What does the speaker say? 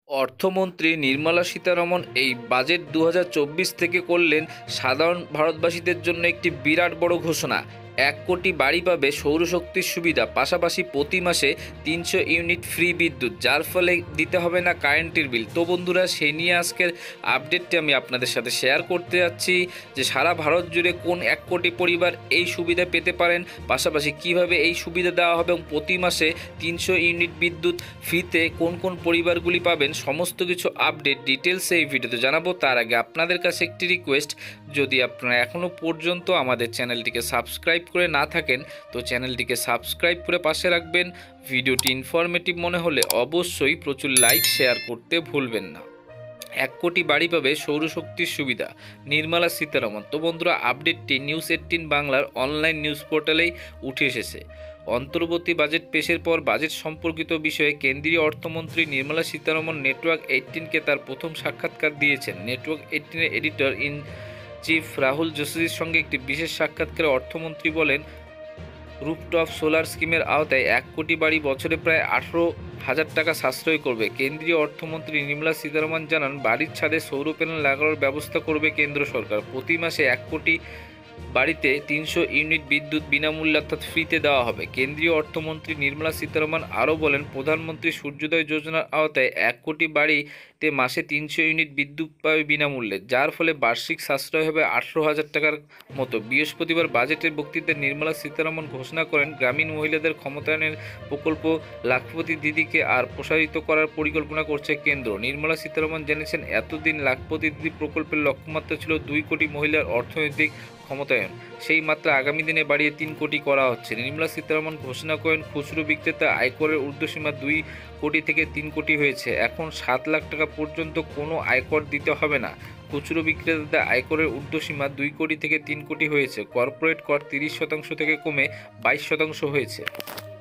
অর্থমন্ত্রী নির্মলা সীতারমণ এই বাজেট ২০২৪ থেকে করলেন সাধারণ ভারতবাসীদের জন্য একটি বিরাট বড় ঘোষণা। ১ কোটি বাড়ি পাবে সৌরশক্তির সুবিধা, পাশাপাশি প্রতি মাসে ৩০০ ইউনিট ফ্রি বিদ্যুৎ, যার ফলে দিতে হবে না কারেন্টের বিল। তো বন্ধুরা, সেই নিয়ে আজকের আপডেটটি আমি আপনাদের সাথে শেয়ার করতে যাচ্ছি যে সারা ভারত জুড়ে কোন ১ কোটি পরিবার এই সুবিধা পেতে পারেন, পাশাপাশি কিভাবে এই সুবিধা দেওয়া হবে এবং প্রতি মাসে ৩০০ ইউনিট বিদ্যুৎ ফ্রিতে কোন কোন পরিবারগুলি পাবেন, সমস্ত কিছু আপডেট ডিটেলস এই ভিডিওতে জানাবো। তার আগে আপনাদের কাছে একটি রিকোয়েস্ট, যদি আপনারা এখনও পর্যন্ত আমাদের চ্যানেলটিকে সাবস্ক্রাইব করে না থাকেন তো চ্যানেলটিকে সাবস্ক্রাইব করে পাশে রাখবেন। ভিডিওটি ইনফরমেটিভ মনে হলে অবশ্যই প্রচুর লাইক শেয়ার করতে ভুলবেন না। ১ কোটি বাড়ি পাবে সৌরশক্তির সুবিধা, নির্মলা সীতারমণ। তো বন্ধুরা, আপডেটটি নিউজ18 বাংলার অনলাইন নিউজ পোর্টালেই উঠে এসেছে। অন্তর্বর্তী বাজেট পেশের পর বাজেট সম্পর্কিত বিষয়ে কেন্দ্রীয় অর্থমন্ত্রী নির্মলা সীতারমণ নেটওয়ার্ক18কে তার প্রথম সাক্ষাৎকার দিয়েছেন। নেটওয়ার্ক18-এর এডিটর ইন চিফ রাহুল যোশীর সঙ্গে একটি বিশেষ সাক্ষাৎকারে অর্থমন্ত্রী বলেন, রুফটপ সোলার স্কিমের আওতায় ১ কোটি বাড়ি বছরে প্রায় ১৮,০০০ টাকা সাশ্রয় করবে। কেন্দ্রীয় অর্থমন্ত্রী নির্মলা সীতারমণ জানান, বাড়ির ছাদে সৌর প্যানেল লাগানোর ব্যবস্থা করবে কেন্দ্র সরকার। প্রতি মাসে ১ কোটি বাড়িতে ৩০০ ইউনিট বিদ্যুৎ বিনামূল্যে অর্থাৎ ফ্রিতে দেওয়া হবে। কেন্দ্রীয় অর্থমন্ত্রী নির্মলা সীতারমণ আরও বলেন, প্রধানমন্ত্রী সূর্যোদয় যোজনার আওতায় ১ কোটি বাড়িতে মাসে ৩০০ ইউনিট বিদ্যুৎ পাবে বিনামূল্যে, যার ফলে বার্ষিক সাশ্রয় হবে ১৮,০০০ টাকার মতো। বৃহস্পতিবার বাজেটের বক্তৃতায় নির্মলা সীতারমণ ঘোষণা করেন, গ্রামীণ মহিলাদের ক্ষমতায়নের প্রকল্প লাখপতি দিদিকে আর প্রসারিত করার পরিকল্পনা করছে কেন্দ্র। নির্মলা সীতারমণ জানিয়েছেন, এতদিন লাখপতি দিদি প্রকল্পের লক্ষ্যমাত্রা ছিল ২ কোটি মহিলার অর্থনৈতিক ক্ষমতায়ন, সেই মাত্রা আগামী দিনে বাড়িয়ে ৩ কোটি করা হচ্ছে। নির্মলা সীতারমণ ঘোষণা করেন, খুচরো বিক্রেতা আয়করের ঊর্ধ্বসীমা ২ কোটি থেকে ৩ কোটি হয়েছে। এখন ৭ লাখ টাকা পর্যন্ত কোনো আয়কর দিতে হবে না। খুচরো বিক্রেতাদের আয়করের ঊর্ধ্বসীমা ২ কোটি থেকে ৩ কোটি হয়েছে। কর্পোরেট কর ৩০% থেকে কমে ২২% হয়েছে।